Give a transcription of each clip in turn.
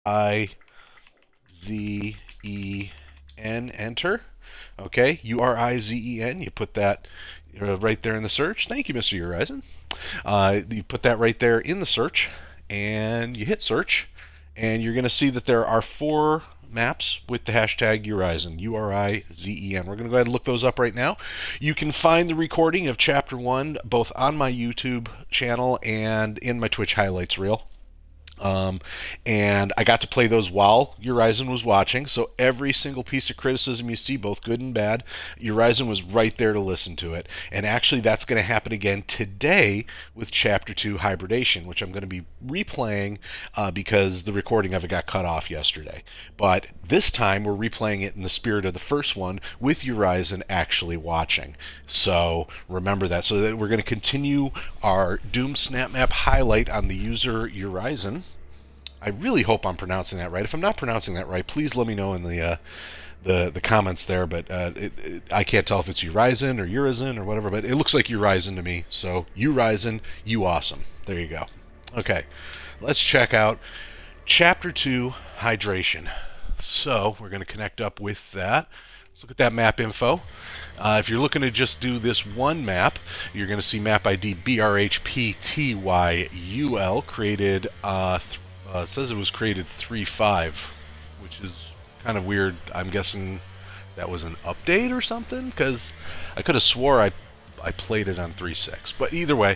enter. Okay, Urizen. You put that right there in the search. Thank you, Mr. Urizen. You put that right there in the search, and you hit search, and you're going to see that there are 4 maps with the hashtag Urizen, Urizen. We're going to go ahead and look those up right now. You can find the recording of Chapter 1 both on my YouTube channel and in my Twitch highlights reel. And I got to play those while Urizen was watching, so every single piece of criticism you see, both good and bad, Urizen was right there to listen to it. And actually that's going to happen again today with Chapter 2 Hybridization, which I'm going to be replaying because the recording of it got cut off yesterday. But this time we're replaying it in the spirit of the first one with Urizen actually watching. So remember that. So that we're going to continue our Doom SNAPMAP highlight on the user Urizen. I really hope I'm pronouncing that right. If I'm not pronouncing that right, please let me know in the comments there. But I can't tell if it's Urizen or Urizen or whatever, but it looks like Urizen to me. So Urizen, you awesome. There you go. Okay, let's check out Chapter 2, Hydration. So we're going to connect up with that. Let's look at that map info. If you're looking to just do this one map, you're going to see map ID BRHPTYUL, created, it says it was created 3.5, which is kind of weird. I'm guessing that was an update or something, because I could have swore I played it on 3.6. But either way,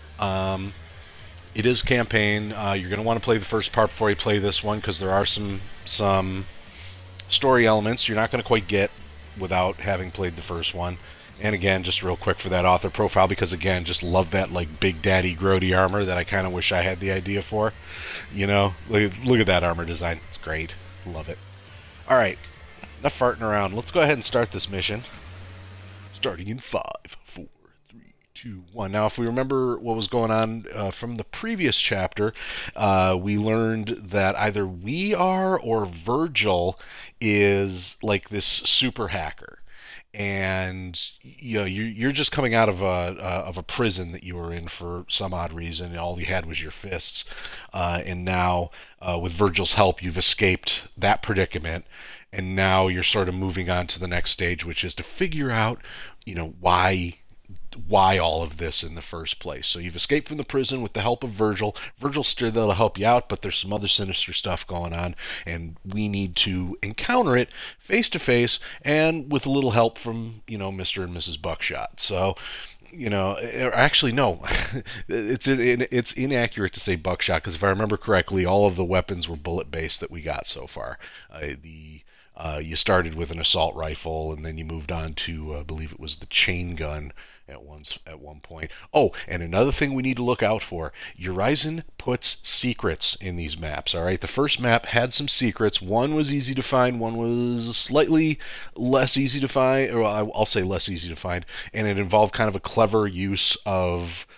it is campaign. You're going to want to play the first part before you play this one, because there are some story elements you're not going to quite get without having played the first one. And again, just real quick for that author profile, because again, just love that like Big Daddy Grody armor that I kind of wish I had the idea for. You know, look at that armor design. It's great. Love it. All right, enough farting around. Let's go ahead and start this mission. Starting in 5, 4, 3, 2, 1. Now, if we remember what was going on from the previous chapter, we learned that either we are or Virgil is like this super hacker. And you know you're just coming out of a prison that you were in for some odd reason, and all you had was your fists. And now, with Virgil's help, you've escaped that predicament, and now you're sort of moving on to the next stage, which is to figure out, you know, why all of this in the first place. So you've escaped from the prison with the help of Virgil. Virgil's still there to help you out, but there's some other sinister stuff going on, and we need to encounter it face to face and with a little help from, you know, Mr. and Mrs. Buckshot. So, you know, actually no, it's inaccurate to say Buckshot, because if I remember correctly, all of the weapons were bullet based that we got so far. You started with an assault rifle, and then you moved on to, I believe it was the chain gun at one point. Oh, and another thing we need to look out for: Urizen puts secrets in these maps. All right, the first map had some secrets. One was easy to find, one was slightly less easy to find, or I'll say less easy to find, and it involved kind of a clever use of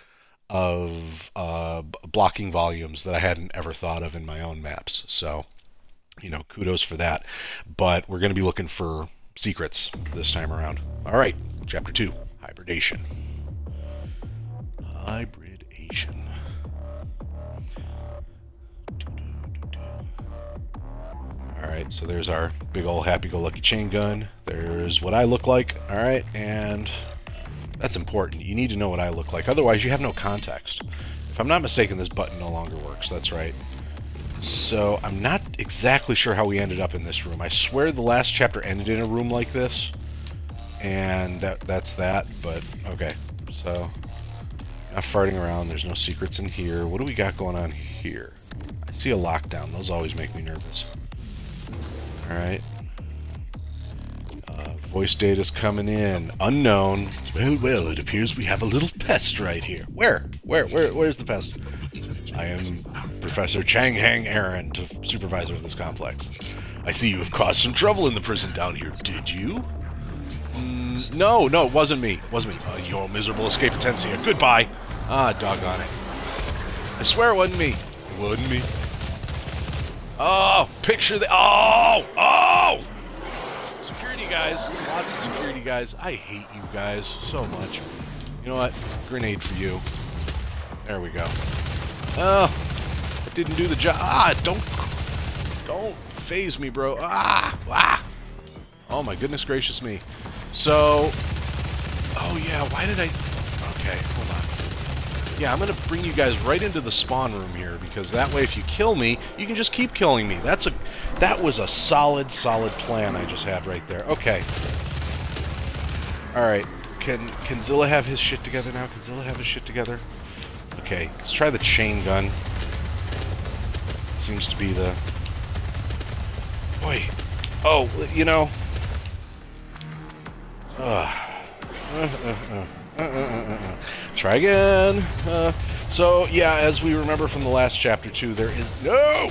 blocking volumes that I hadn't ever thought of in my own maps. So, you know, kudos for that. But we're going to be looking for secrets this time around. All right, Chapter 2, Hybridization. Hybridization. All right, so there's our big old happy-go-lucky chain gun. There's what I look like. All right, and that's important. You need to know what I look like. Otherwise, you have no context. If I'm not mistaken, this button no longer works. That's right. So I'm not exactly sure how we ended up in this room. I swear the last chapter ended in a room like this, and that's that. But okay, so not farting around. There's no secrets in here. What do we got going on here? I see a lockdown. Those always make me nervous. All right. Voice data's coming in. Unknown. Well, it appears we have a little pest right here. Where's the pest? I am Professor Chang Hang Aaron, supervisor of this complex. I see you have caused some trouble in the prison down here. Did you? No, it wasn't me. It wasn't me. Your miserable escape attempts here. Goodbye. Ah, doggone it. I swear it wasn't me. It wasn't me. Oh, picture the... Oh! Security guys. Lots of security guys. I hate you guys so much. You know what? Grenade for you. There we go. Oh, it didn't do the job. Ah, don't... Don't phase me, bro. Ah! Ah! Oh my goodness gracious me. So... Oh yeah, why did I... Okay, hold on. Yeah, I'm gonna bring you guys right into the spawn room here, because that way if you kill me, you can just keep killing me. That was a solid plan I just had right there. Okay. Alright. Can Zilla have his shit together now? Can Zilla have his shit together? Okay, let's try the chain gun. Seems to be the... Boy. Oh, you know... Try again. So, yeah, as we remember from the last chapter, too, there is no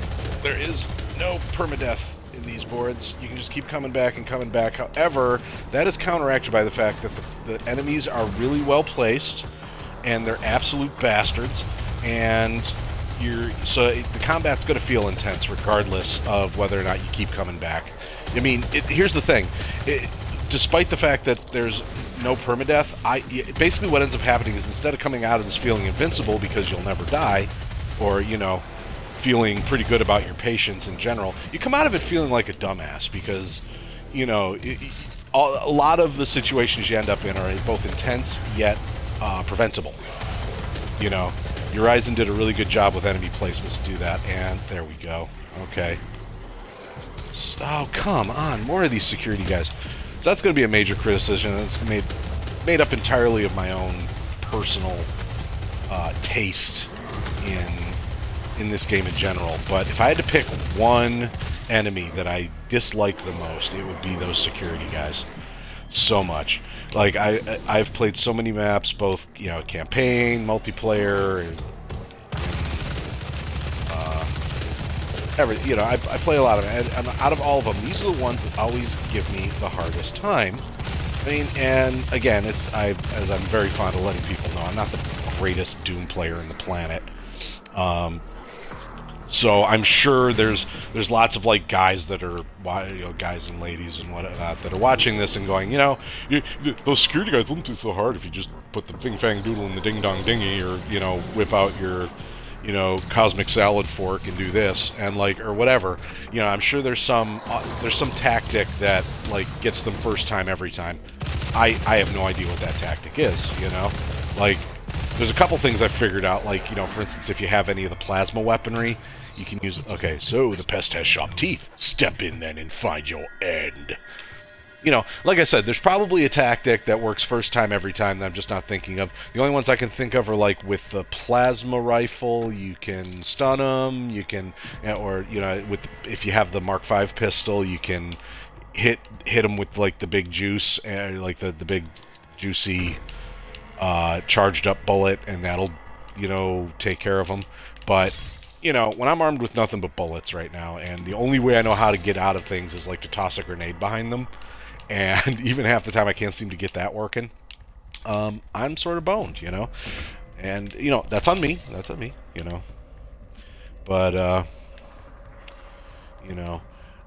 permadeath in these boards. You can just keep coming back and coming back. However, that is counteracted by the fact that the enemies are really well placed, and they're absolute bastards, and so the combat's going to feel intense regardless of whether or not you keep coming back. I mean, here's the thing. Despite the fact that there's no permadeath, basically what ends up happening is instead of coming out of this feeling invincible because you'll never die, or, you know, feeling pretty good about your patience in general, you come out of it feeling like a dumbass because, you know, a lot of the situations you end up in are both intense yet preventable. You know, Urizen did a really good job with enemy placements to do that, and there we go. Okay. Oh, come on, more of these security guys. So that's going to be a major criticism, and it's made up entirely of my own personal taste in this game in general. But if I had to pick one enemy that I dislike the most, it would be those security guys. So much. Like, I've played so many maps, both, you know, campaign, multiplayer, and you know, I play a lot of it, and out of all of them, these are the ones that always give me the hardest time. I mean, and again, as I'm very fond of letting people know, I'm not the greatest Doom player in the planet. So I'm sure there's lots of like guys that are, you know, guys and ladies and whatnot that are watching this and going, you know, those security guys wouldn't be so hard if you just put the Fing Fang Doodle in the Ding Dong Dingy, or, you know, whip out your, you know, cosmic salad fork and do this, and like, or whatever. You know, I'm sure there's some tactic that like gets them first time every time. I have no idea what that tactic is, you know? Like, there's a couple things I've figured out, like, you know, for instance, if you have any of the plasma weaponry, you can use, okay, so the pest has sharp teeth. Step in then and find your end. You know, like I said, there's probably a tactic that works first time every time that I'm just not thinking of. The only ones I can think of are like with the plasma rifle, you can stun them, you can, or, you know, if you have the Mark V pistol, you can hit them with like the big juice, like the big juicy charged up bullet, and that'll, you know, take care of them. But, you know, when I'm armed with nothing but bullets right now, and the only way I know how to get out of things is like to toss a grenade behind them, and even half the time I can't seem to get that working, I'm sort of boned, you know? And, you know, that's on me. That's on me, you know? But, you know...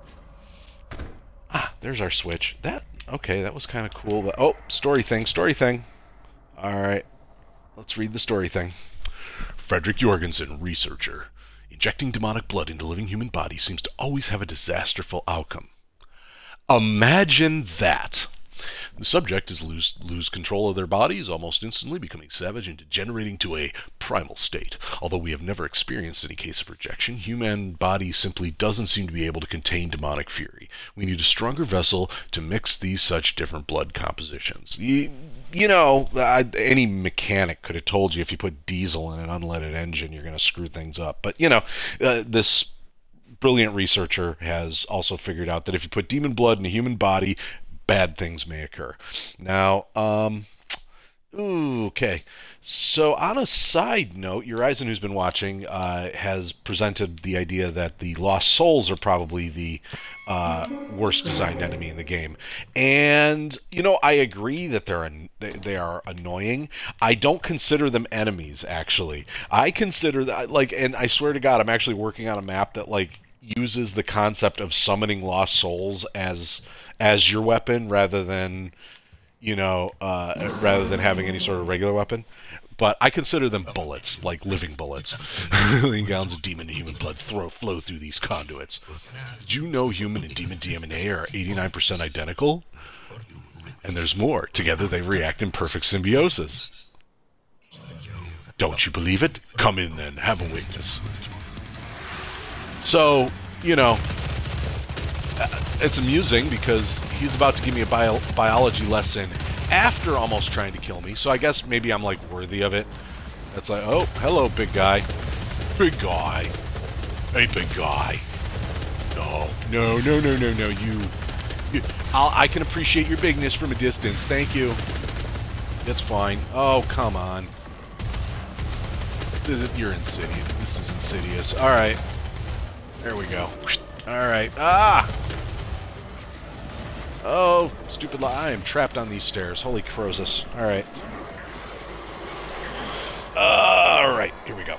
Ah, there's our switch. Okay, that was kind of cool. But, oh, story thing. Alright, let's read the story thing. Frederick Jorgensen, researcher. Injecting demonic blood into living human bodies seems to always have a disasterful outcome. Imagine that. The subject is lose control of their bodies, almost instantly becoming savage and degenerating to a primal state. Although we have never experienced any case of rejection, human body simply doesn't seem to be able to contain demonic fury. We need a stronger vessel to mix these such different blood compositions. You know, any mechanic could have told you if you put diesel in an unleaded engine, you're going to screw things up. But, you know, this brilliant researcher has also figured out that if you put demon blood in a human body, bad things may occur. Now, okay. So on a side note, Urizen, who's been watching, has presented the idea that the Lost Souls are probably the worst designed enemy in the game. And, you know, I agree that they are annoying. I don't consider them enemies, actually. I consider that, like, and I swear to God, I'm actually working on a map that, like, uses the concept of summoning Lost Souls as your weapon rather than, you know, rather than having any sort of regular weapon. but I consider them bullets, like living bullets. Million gallons of demon and human blood flow through these conduits. Did you know human and demon DNA are 89% identical? And there's more. Together they react in perfect symbiosis. Don't you believe it? Come in then, have a witness. So, you know, it's amusing because he's about to give me a biology lesson after almost trying to kill me, so I guess maybe I'm, like, worthy of it. It's like, oh, hello, big guy. Big guy. Hey, big guy. No, I can appreciate your bigness from a distance. Thank you. That's fine. Oh, come on. You're insidious. This is insidious. Alright. There we go. Alright. Ah! Oh, stupid lie. I am trapped on these stairs. Holy Croesus. Alright. Alright, here we go.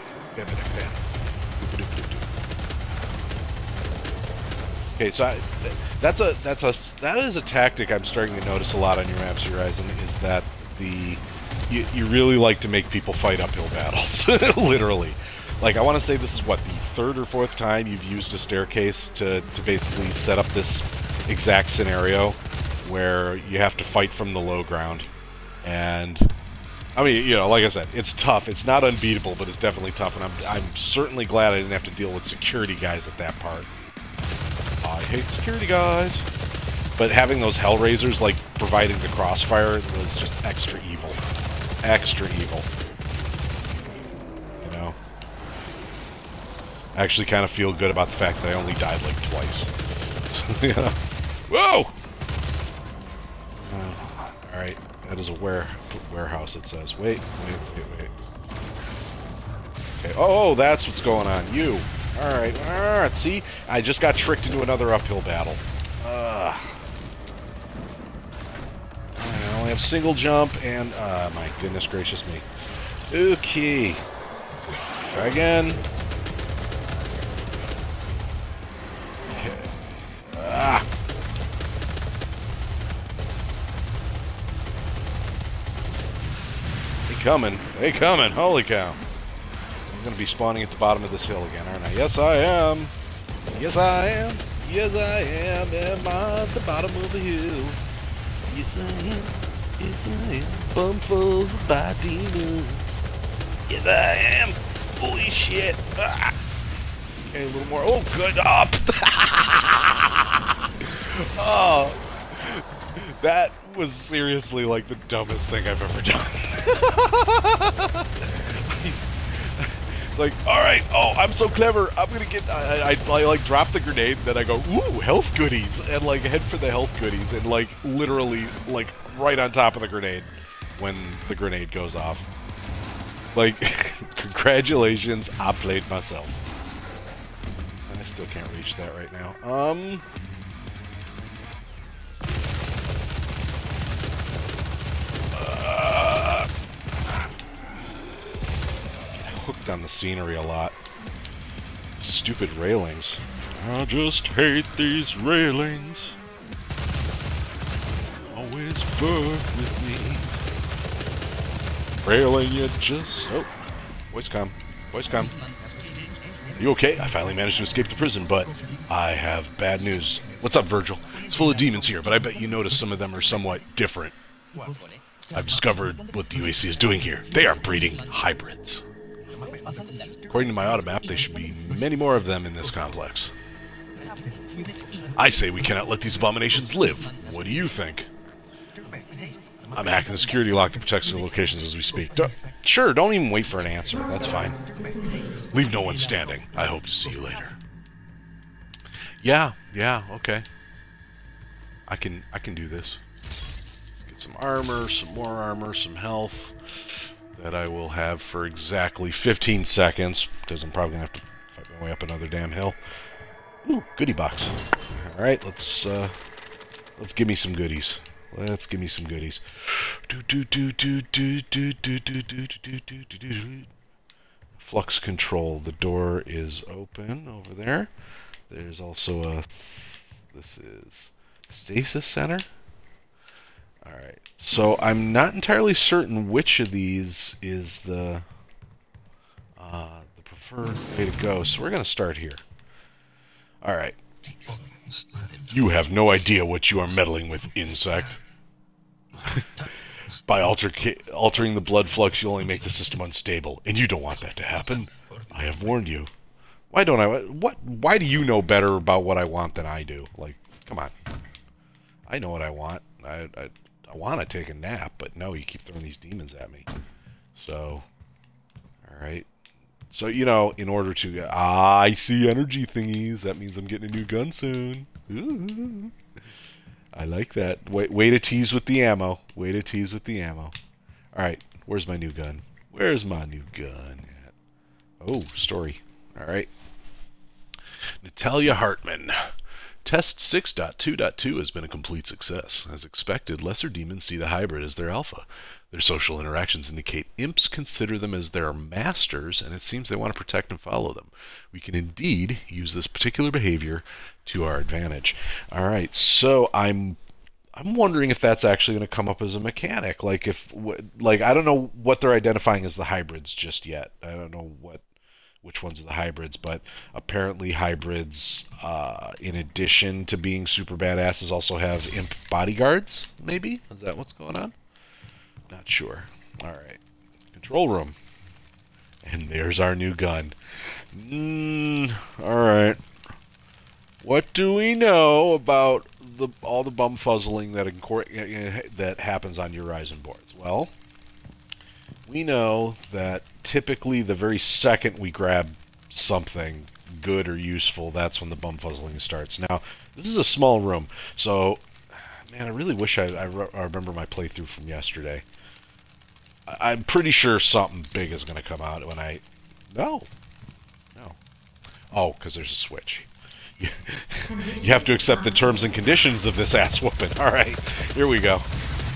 Okay, so that is a tactic I'm starting to notice a lot on your maps, Urizen, is that you really like to make people fight uphill battles. Literally. Like, I want to say this is, what, the third or fourth time you've used a staircase to basically set up this exact scenario where you have to fight from the low ground. And, I mean, you know, like I said, it's tough. It's not unbeatable, but it's definitely tough, and I'm certainly glad I didn't have to deal with security guys at that part. I hate security guys. But having those Hellraisers, like, providing the crossfire was just extra evil. Extra evil. You know? I actually kind of feel good about the fact that I only died, like, twice. You know? Whoa! Alright, that is a warehouse, it says. Wait. Okay, oh, that's what's going on. You. Alright, see? I just got tricked into another uphill battle. I only have single jump and, my goodness gracious me. Okay. Try again. Okay. Ah! They coming, holy cow. I'm gonna be spawning at the bottom of this hill again, aren't I? Yes, I am. Yes, I am. Yes, I am. Am I at the bottom of the hill? Yes, I am. Yes, I am. Bumfuls of bad demons. Yes, I am. Holy shit. Ah. Okay, a little more. Oh, good. Up. Oh. That was seriously like the dumbest thing I've ever done. Like, alright, oh, I'm so clever, I'm gonna get, I like, drop the grenade, then I go, ooh, health goodies, and, like, head for the health goodies, and, like, literally, like, right on top of the grenade when the grenade goes off. Like, congratulations, I played myself. I still can't reach that right now. Hooked on the scenery a lot. Stupid railings. I just hate these railings. Always fuck with me. Railing, you just... Oh. Boys come. Boys come. You okay? I finally managed to escape the prison, but I have bad news. What's up, Virgil? It's full of demons here, but I bet you noticed some of them are somewhat different. I've discovered what the UAC is doing here. They are breeding hybrids. According to my automap, there should be many more of them in this complex. I say we cannot let these abominations live. What do you think? I'm hacking the security lock that protects their locations as we speak. Sure, don't even wait for an answer. That's fine. Leave no one standing. I hope to see you later. Yeah, okay. I can do this. Let's get some armor, some more armor, some health. That I will have for exactly 15 seconds, because I'm probably going to have to fight my way up another damn hill. Ooh, goodie box. Alright, let's give me some goodies. Let's give me some goodies. Flux control. The door is open over there. There's also a... This is... Stasis center? Alright, so I'm not entirely certain which of these is the preferred way to go, so we're going to start here. Alright. You have no idea what you are meddling with, insect. By altering the blood flux, you'll only make the system unstable, and you don't want that to happen. I have warned you. Why don't I? Why do you know better about what I want than I do? Like, come on. I know what I want. I want to take a nap, but no, you keep throwing these demons at me. So, all right. So, you know, in order to... I see energy thingies. That means I'm getting a new gun soon. Ooh. I like that. Way to tease with the ammo. Way to tease with the ammo. Alright, where's my new gun? Where's my new gun at? Oh, story. Alright. Natalia Hartman. Test 6.2.2 has been a complete success. As expected, lesser demons see the hybrid as their alpha. Their social interactions indicate imps consider them as their masters, and it seems they want to protect and follow them. We can indeed use this particular behavior to our advantage. All right, so I'm wondering if that's actually going to come up as a mechanic. Like I don't know what they're identifying as the hybrids just yet. I don't know which ones are the hybrids, but apparently hybrids, in addition to being super badasses, also have imp bodyguards. Maybe is that what's going on? Not sure. Alright. Control room. And there's our new gun. Alright. What do we know about all the bumfuzzling that happens on Urizen boards? Well, we know that typically the very second we grab something good or useful, that's when the bumfuzzling starts. Now, this is a small room, so... Man, I really wish I remember my playthrough from yesterday. I'm pretty sure something big is going to come out when I... No. Oh, because there's a switch. You have to accept the terms and conditions of this ass whooping. Alright, here we go.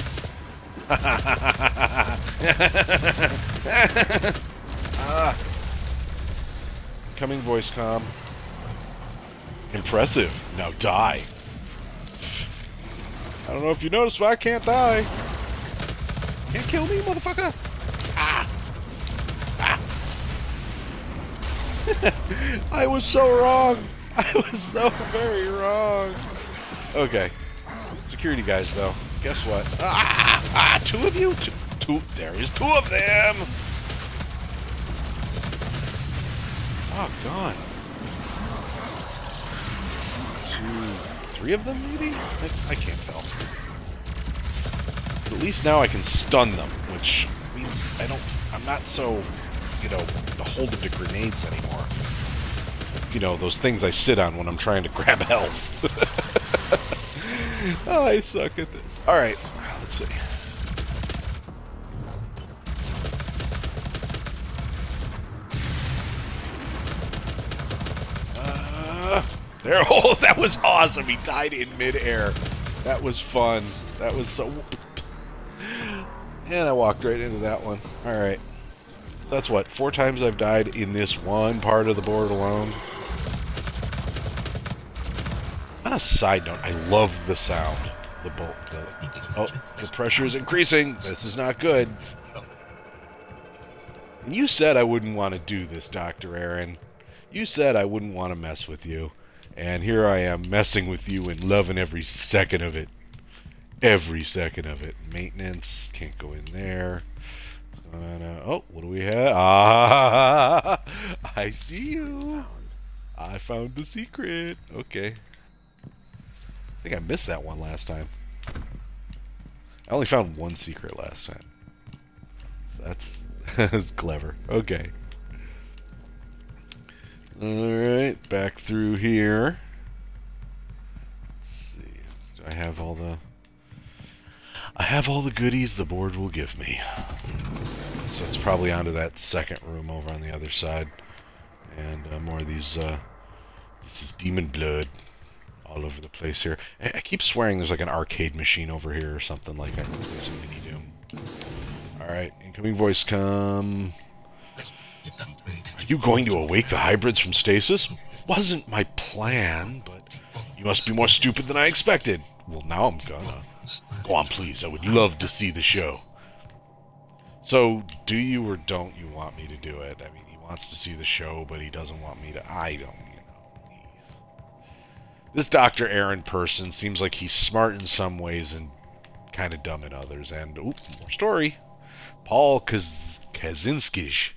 Incoming voice comm. Impressive. Now die. I don't know if you noticed, but I can't die. Can't kill me, motherfucker. I was so wrong. I was so very wrong. Okay. Security guys, though. Guess what? Two of you? Two. There is two of them. Oh, God. 2, 3 of them, maybe? I can't tell. But at least now I can stun them, which means I'm not so, you know, beholden to grenades anymore. You know, those things I sit on when I'm trying to grab health. Oh, I suck at this. Alright, let's see. There, oh, that was awesome. He died in midair. That was fun. That was so... And I walked right into that one. Alright. So that's what, 4 times I've died in this one part of the board alone. On a side note, I love the sound. Oh, the pressure is increasing. This is not good. And you said I wouldn't want to do this, Dr. Aaron. You said I wouldn't want to mess with you. And here I am messing with you and loving every second of it. Every second of it. Maintenance. Can't go in there. Oh, what do we have? Ah, I see you. I found the secret. Okay. I think I missed that one last time. I only found one secret last time. That's clever. Okay. Alright, back through here. Let's see. Do I have all the... I have all the goodies the board will give me. So it's probably onto that second room over on the other side. And more of these, this is demon blood all over the place here. I keep swearing there's like an arcade machine over here or something like that. Some mini Doom. Alright, incoming voice come. Are you going to awake the hybrids from stasis? Wasn't my plan, but you must be more stupid than I expected. Well, now I'm gonna. Go on, please. I would love to see the show. So, do you or don't you want me to do it? I mean, he wants to see the show, but he doesn't want me to. I don't, you know. This Dr. Aaron person seems like he's smart in some ways and kind of dumb in others. And, oop, more story. Paul Kaczynski.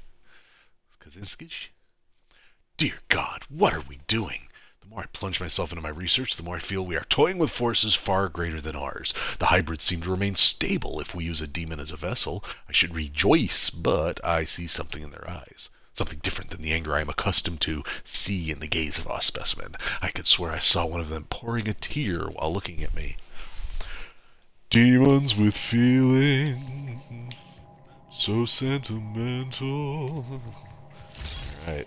Dear God, what are we doing? The more I plunge myself into my research, the more I feel we are toying with forces far greater than ours. The hybrids seem to remain stable if we use a demon as a vessel. I should rejoice, but I see something in their eyes. Something different than the anger I am accustomed to see in the gaze of our specimen. I could swear I saw one of them pouring a tear while looking at me. Demons with feelings, so sentimental. Alright.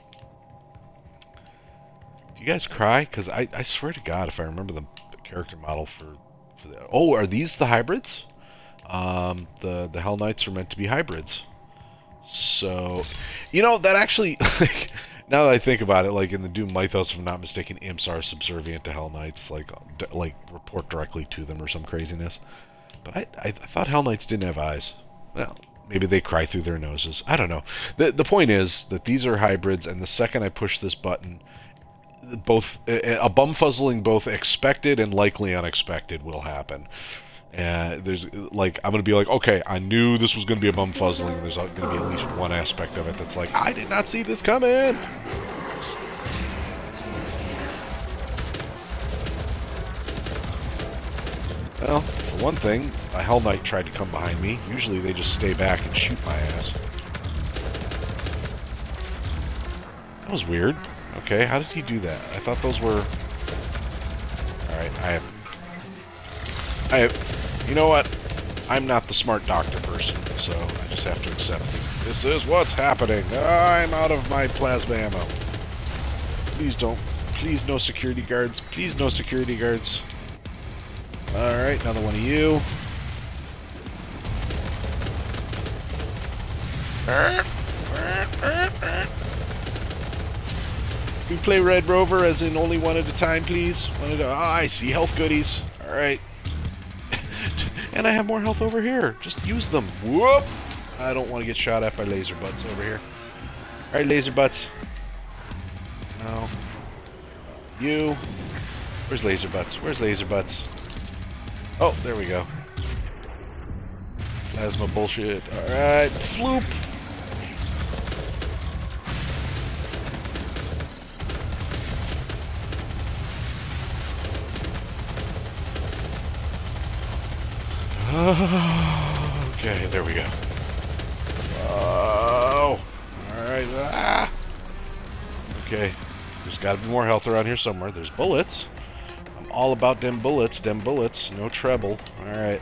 Do you guys cry? Because I swear to God, if I remember the character model for the... Oh, are these the hybrids? The Hell Knights are meant to be hybrids. So, you know, that actually... Like, now that I think about it, like in the Doom Mythos, if I'm not mistaken, imps are subservient to Hell Knights. Like report directly to them or some craziness. But I thought Hell Knights didn't have eyes. Well... Maybe they cry through their noses. I don't know. The point is that these are hybrids, and the second I push this button, both a bumfuzzling both expected and likely unexpected will happen. There's like I'm gonna be like, okay, I knew this was gonna be a bumfuzzling. There's gonna be at least one aspect of it that's like, I did not see this coming. Well, for one thing, a Hell Knight tried to come behind me. Usually they just stay back and shoot my ass. That was weird. Okay, how did he do that? I thought those were... Alright, I have... You know what? I'm not the smart doctor person, so I just have to accept it. This is what's happening. I'm out of my plasma ammo. Please don't. Please no security guards. Please no security guards. Alright, another one of you. Can we play Red Rover as in only one at a time, please? I see health goodies. Alright. And I have more health over here. Just use them. Whoop! I don't want to get shot at by laser butts over here. Alright, laser butts. No. You. Where's laser butts? Where's laser butts? Oh, there we go. Plasma bullshit. Alright, floop! Okay, there we go. Oh! Alright, ah! Okay, there's gotta be more health around here somewhere. There's bullets. All about them bullets, no treble. Alright.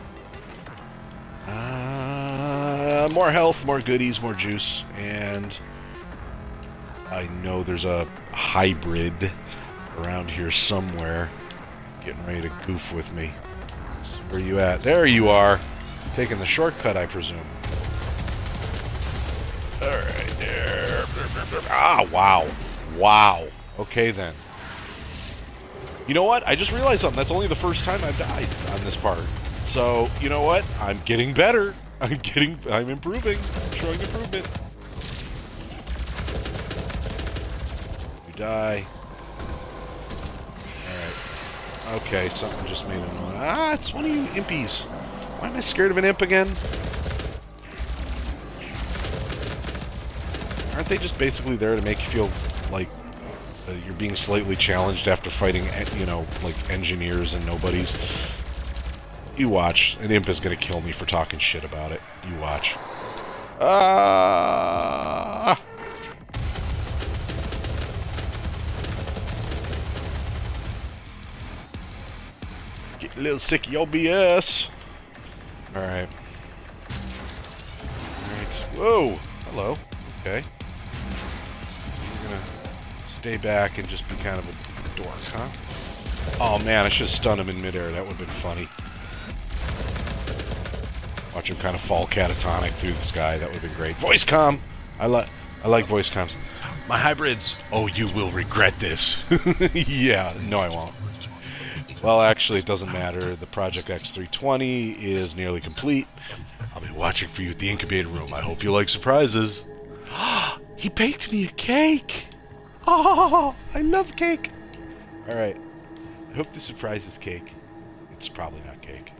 More health, more goodies, more juice, and I know there's a hybrid around here somewhere getting ready to goof with me. Where are you at? There you are! Taking the shortcut, I presume. Alright, there. Ah, wow. Wow. Okay, then. You know what? I just realized something. That's only the first time I've died on this part. So, you know what? I'm getting better. I'm improving. I'm showing improvement. You die. Alright. Okay, something just made a noise. Ah, it's one of you impies. Why am I scared of an imp again? Aren't they just basically there to make you feel like you're being slightly challenged after fighting, you know, like engineers and nobodies? You watch. An imp is going to kill me for talking shit about it. You watch. Ah! Get a little sick of your BS. Alright. Alright. Whoa! Hello. Okay. You're gonna stay back and just be kind of a dork, huh? Oh man, I should have stunned him in midair. That would have been funny. Watch him kind of fall catatonic through the sky. That would have been great. Voice comm! I like voice comms. My hybrids! Oh, you will regret this. Yeah, no I won't. Well, actually, it doesn't matter. The Project X320 is nearly complete. I'll be watching for you at the incubator room. I hope you like surprises. He baked me a cake! Oh, I love cake! Alright. I hope the surprise is cake. It's probably not cake.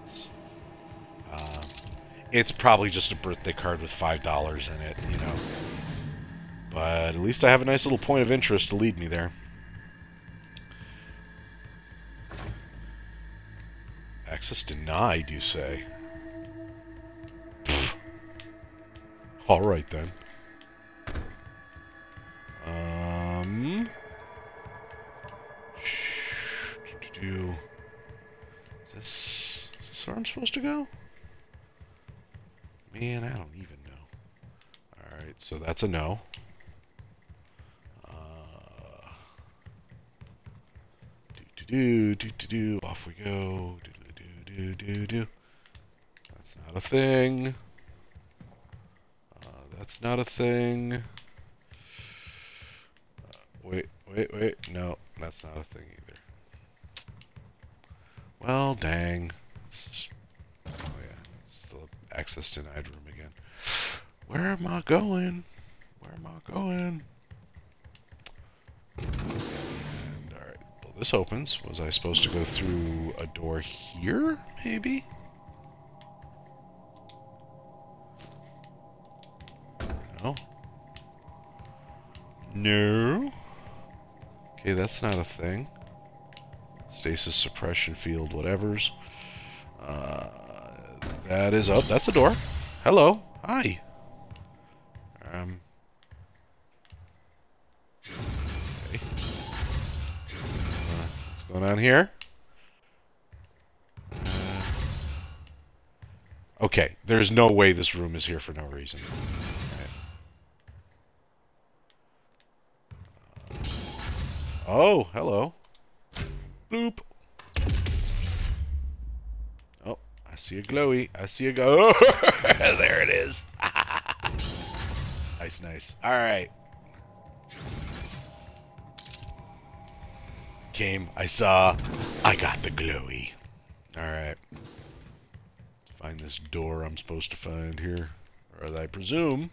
It's probably just a birthday card with $5 in it, you know. But at least I have a nice little point of interest to lead me there. Access denied, you say? Alright then. Is this where I'm supposed to go? Man, I don't even know. Alright, so that's a no. Off we go. That's not a thing. That's not a thing. Wait. No, that's not a thing either. Well, dang. Oh yeah, still access denied room again. Where am I going? Where am I going? And alright, well this opens. Was I supposed to go through a door here, maybe? No. No. Okay, that's not a thing. Stasis suppression field, whatever's. That is up. That's a door. Hello. Hi. Okay. What's going on here? Okay, there's no way this room is here for no reason. Right. Oh, hello. Bloop. Oh, I see a glowy. I see a go. Oh, there it is. Nice, nice. All right. Came. I saw. I got the glowy. All right. Let's find this door I'm supposed to find here, or I presume.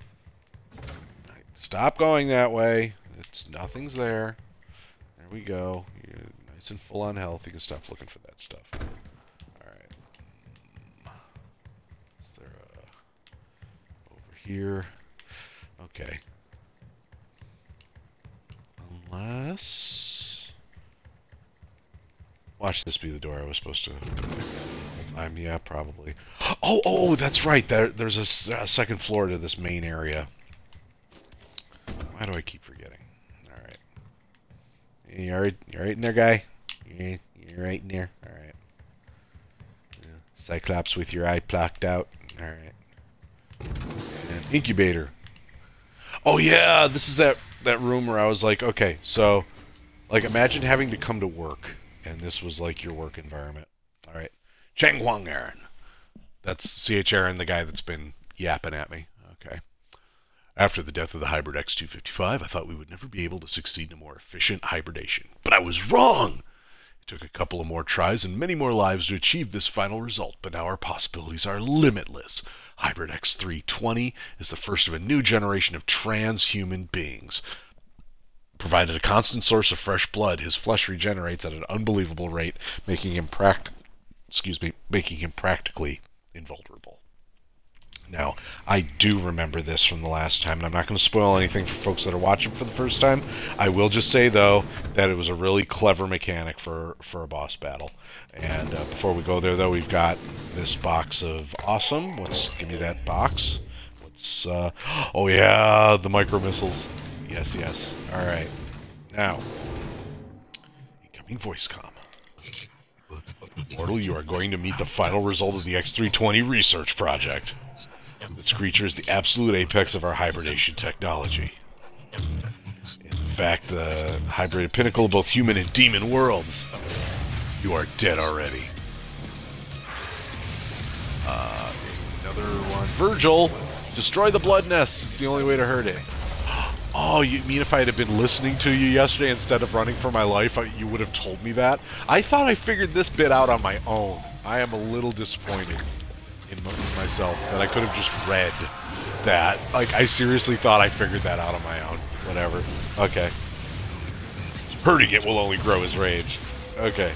Stop going that way. It's nothing's there. There we go. You're nice and full on health. You can stop looking for that stuff. Alright. Is there a... over here? Okay. Unless... Watch this be the door I was supposed to... yeah, probably. Oh, that's right. There's a second floor to this main area. Why do I keep forgetting? Alright. You alright in there, guy? You're right in there? Alright. Yeah. Cyclops with your eye plucked out. Alright. And incubator. Oh yeah, this is that room where I was like, okay, so, like, imagine having to come to work, and this was like your work environment. Alright. Chang Huang Aaron. That's C.H. Aaron, the guy that's been yapping at me. Okay. After the death of the Hybrid X255, I thought we would never be able to succeed in a more efficient hybridation. But I was wrong! It took a couple of more tries and many more lives to achieve this final result, but now our possibilities are limitless. Hybrid X320 is the first of a new generation of transhuman beings. Provided a constant source of fresh blood, his flesh regenerates at an unbelievable rate, making him practically invulnerable. Now, I do remember this from the last time, and I'm not going to spoil anything for folks that are watching for the first time. I will just say, though, that it was a really clever mechanic for a boss battle. And before we go there, though, we've got this box of awesome. Give me that box. Oh yeah, the micro missiles. Yes. All right. Now, incoming voice comm. Mortal, you are going to meet the final result of the X320 research project. This creature is the absolute apex of our hybridation technology. In fact, the hybrid pinnacle of both human and demon worlds. You are dead already. Another one. Virgil! Destroy the blood nest. It's the only way to hurt it. Oh, you mean if I had been listening to you yesterday instead of running for my life, you would have told me that? I thought I figured this bit out on my own. I am a little disappointed in myself that I could have just read that. Like, I seriously thought I figured that out on my own. Whatever. Okay. Hurting it will only grow his rage. Okay.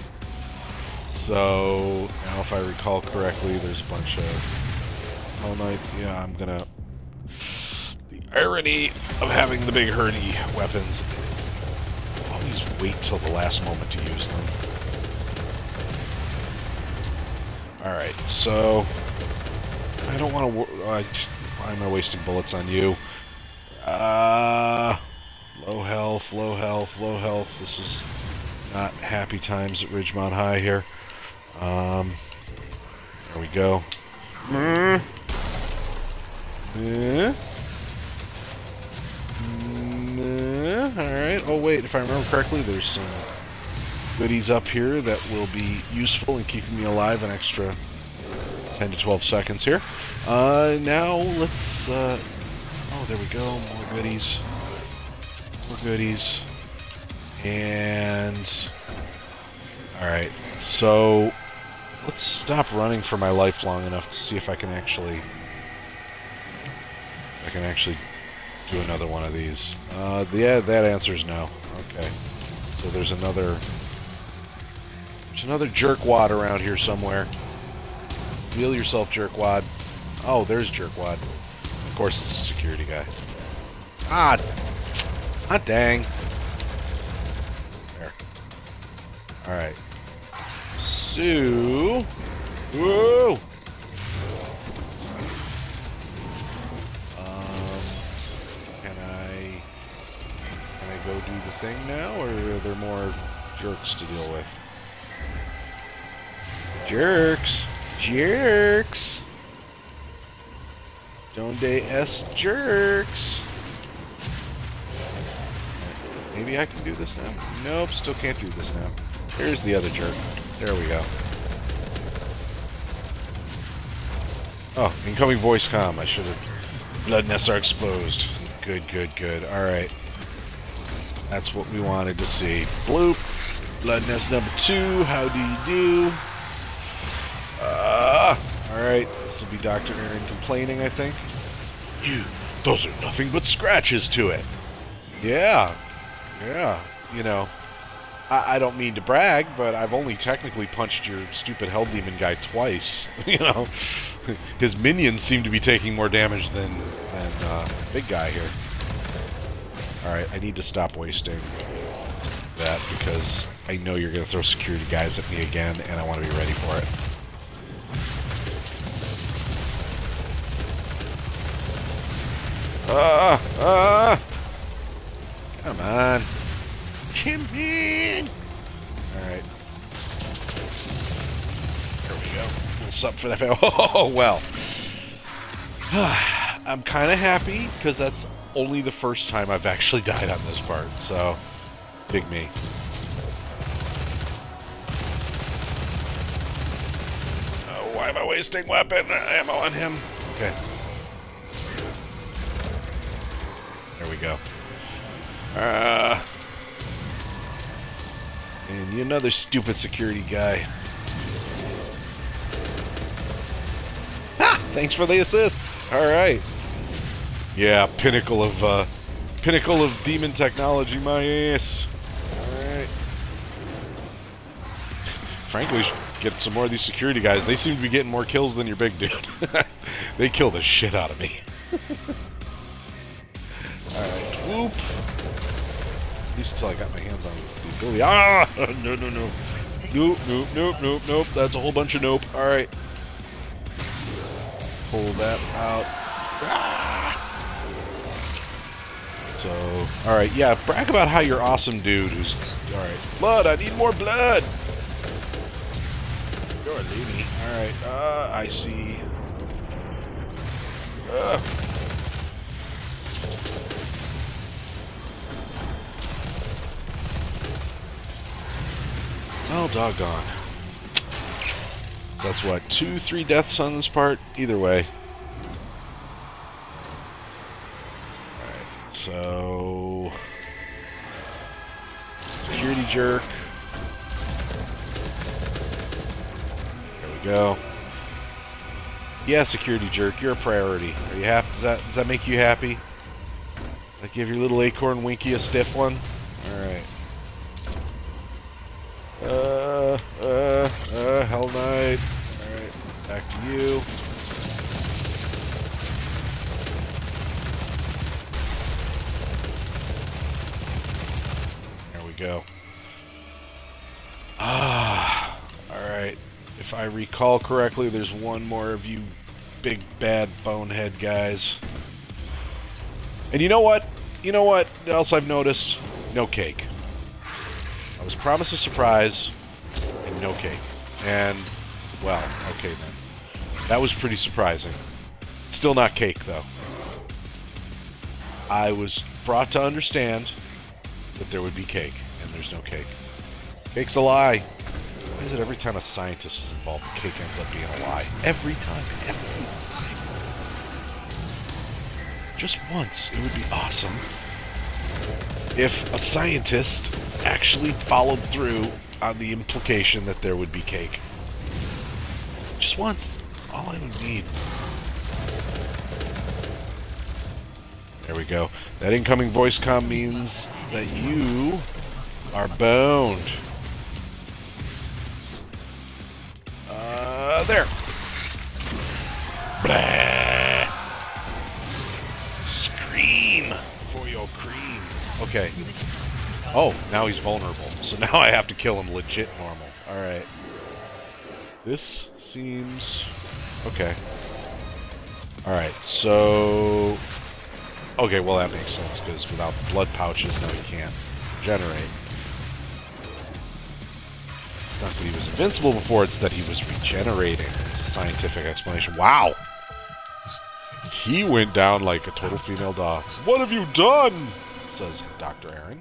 So, now if I recall correctly, there's a bunch of... Oh, no, yeah, I'm gonna... The irony of having the big herdy weapons. Always wait till the last moment to use them. Alright, so... I don't want to... Why am I wasting bullets on you? Low health, low health, low health. This is not happy times at Ridgemont High here. There we go. Alright, oh wait, if I remember correctly, there's some goodies up here that will be useful in keeping me alive an extra 10 to 12 seconds here. Now let's, oh, there we go, more goodies. More goodies. And, alright, so let's stop running for my life long enough to see if I can actually do another one of these. Yeah, that answer is no. Okay. So there's another jerkwad around here somewhere. Heal yourself, jerkwad. Oh, there's jerkwad. Of course, it's a security guy. Ah, dang. There. All right. So, whoa. Can I go do the thing now, or are there more jerks to deal with? Jerks! Jerks! Donde es jerks? Maybe I can do this now? Nope, still can't do this now. There's the other jerk. There we go. Oh, incoming voice comm. I should have... Blood nests are exposed. Good, good, good. Alright. That's what we wanted to see. Bloop. Blood nest number 2. How do you do? Alright. This will be Dr. Aaron complaining, I think. Those are nothing but scratches to it. Yeah. Yeah. You know, I don't mean to brag, but I've only technically punched your stupid Hell Demon guy twice. You know, his minions seem to be taking more damage than big guy here. Alright, I need to stop wasting that because I know you're going to throw security guys at me again, and I want to be ready for it. Come on. Come in! Alright. There we go. A little something for that. Oh, well. I'm kind of happy because that's only the first time I've actually died on this part, so dig me. Oh, why am I wasting weapon ammo on him? Okay. There we go. And you another stupid security guy. Ah! Thanks for the assist! Alright. Yeah, pinnacle of demon technology, my ass. Alright. Frankly, we should get some more of these security guys. They seem to be getting more kills than your big dude. They kill the shit out of me. Alright, whoop. At least until I got my hands on the ability. Ah! No, no, no. Nope, nope, nope, nope, nope. That's a whole bunch of nope. Alright. Pull that out. Ah! So, alright, yeah, brag about how you're awesome, dude. Who's alright. Blood, I need more blood! You're a lady. Alright, I see. Oh, doggone. That's what, 2-3 deaths on this part? Either way. Alright, So... Security jerk. There we go. Yeah, security jerk, you're a priority. Are you happy? Does that make you happy? Does that give your little acorn Winky a stiff one? Alright. Hell Knight. Alright, back to you. There we go. Alright. If I recall correctly, there's one more of you big bad bonehead guys. And you know what? You know what else I've noticed? No cake. I was promised a surprise, and no cake. And, well, okay then. That was pretty surprising. Still not cake, though. I was brought to understand that there would be cake, and there's no cake. Cake's a lie. Why is it every time a scientist is involved, the cake ends up being a lie? Every time. Every time. Just once, it would be awesome if a scientist actually followed through on the implication that there would be cake. Just once. That's all I would need. There we go. That incoming voice comm means that you are boned. There. Blah. Scream for your cream. Okay. Oh, now he's vulnerable. So now I have to kill him legit normal. Alright. This seems... okay. Alright, so... okay, well that makes sense, because without blood pouches, now he can't regenerate. It's not that he was invincible before, it's that he was regenerating. It's a scientific explanation. Wow! He went down like a total female dog. What have you done? Says Dr. Aaron.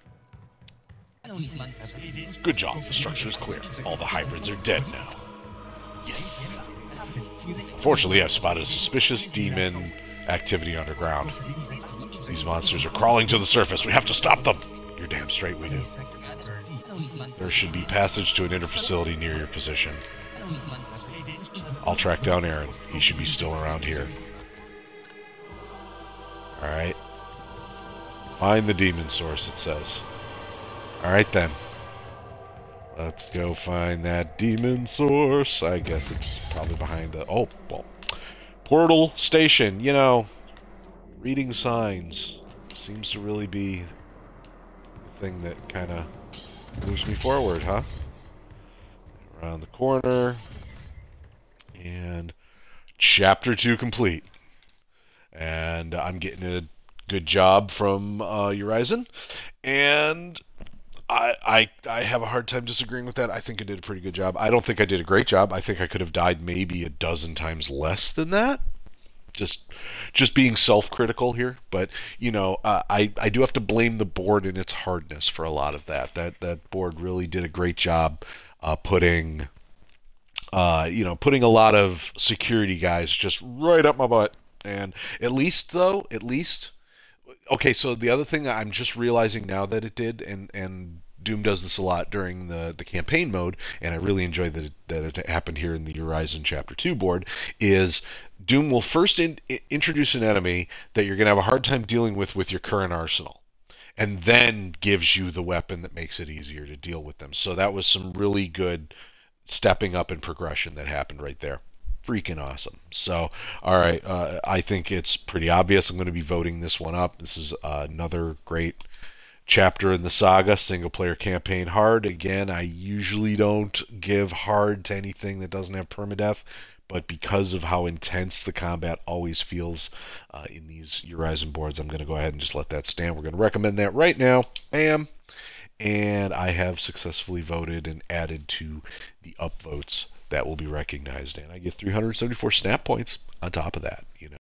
Good job. The structure is clear. All the hybrids are dead now. Yes! Fortunately, I've spotted a suspicious demon activity underground. These monsters are crawling to the surface. We have to stop them! You're damn straight we do. There should be passage to an inter-facility near your position. I'll track down Aaron. He should be still around here. Alright. Find the demon source, it says. Alright then. Let's go find that demon source. I guess it's probably behind the... oh, well. Portal station, you know. Reading signs. Seems to really be the thing that kind of moves me forward, huh? Around the corner. And Chapter 2 complete. And I'm getting a good job from Urizen. And I have a hard time disagreeing with that. I think I did a pretty good job. I don't think I did a great job. I think I could have died maybe a dozen times less than that. Just being self-critical here, but you know, I do have to blame the board and its hardness for a lot of that. That board really did a great job putting a lot of security guys just right up my butt. And at least, okay. So the other thing I'm just realizing now that it did, and Doom does this a lot during the campaign mode, and I really enjoy that it happened here in the Urizen Chapter 2 board, is Doom will first introduce an enemy that you're going to have a hard time dealing with your current arsenal, and then gives you the weapon that makes it easier to deal with them. So that was some really good stepping up in progression that happened right there. Freaking awesome. So, alright, I think it's pretty obvious I'm going to be voting this one up. This is another great chapter in the saga, single player campaign hard. Again, I usually don't give hard to anything that doesn't have permadeath, but because of how intense the combat always feels in these Urizen boards, I'm going to go ahead and just let that stand. We're going to recommend that right now. Bam! And I have successfully voted and added to the upvotes that will be recognized, and I get 374 snap points on top of that. You know.